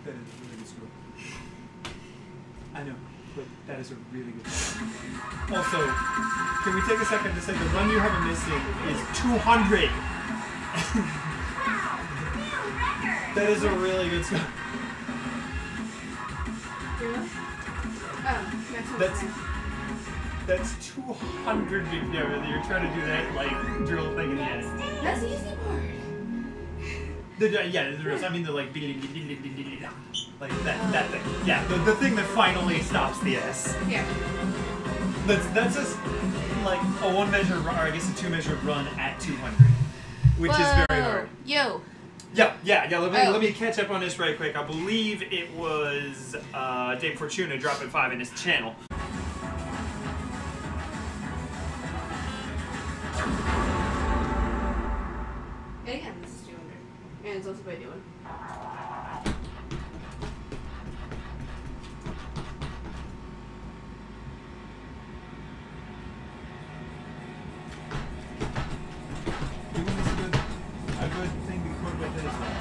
That is a really good score. I know, but that is a really good score. Also, can we take a second to say the run you have missing is 200? That is a really good score. That's 200 BPM. You're trying to do that like drill thing in the end. That's the easy part. Yeah, I mean the like that thing. Yeah, the thing that finally stops the S. Yeah. That's just like a one measure run, or I guess a two measure run at 200, which is very hard. Yo. Yeah. Let me catch up on this right quick. I believe it was Dave Fortuna dropping 5 in his channel. And again, this is 200. And it's also by doing. A good thing to put with it as well.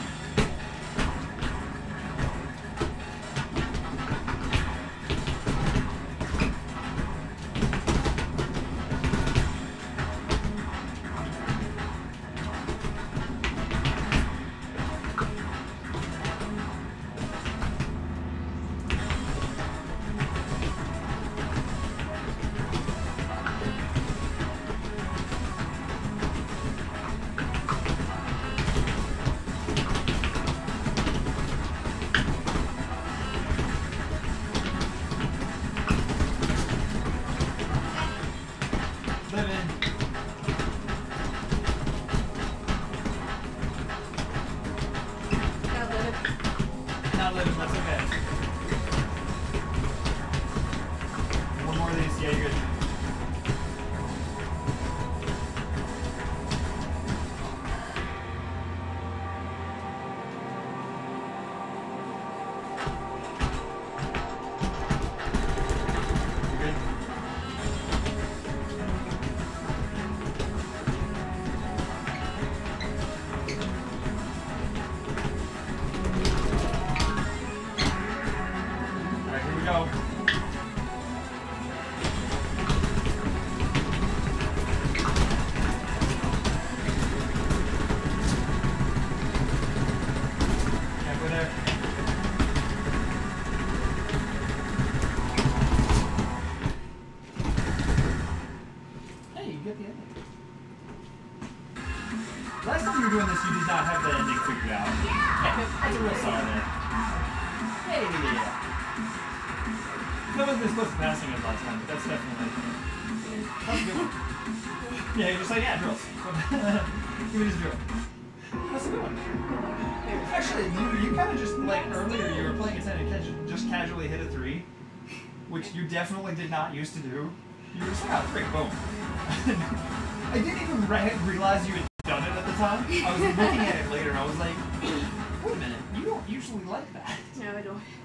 Last time you were doing this, you did not have the ending figured out. Yeah, that's a real solid there. Hey, yeah. That wasn't as close to passing as last time, but that's definitely... That's a good one. Yeah, you're just like, yeah, drills. Give me this drill. That's a good one. Actually, you kind of just, like, earlier you were playing a 10 and just casually hit a 3, which you definitely did not used to do. You were just like, oh, 3, boom. I didn't even realize you had done it at the time. I was looking at it later and I was like, wait a minute, you don't usually like that. No, I don't.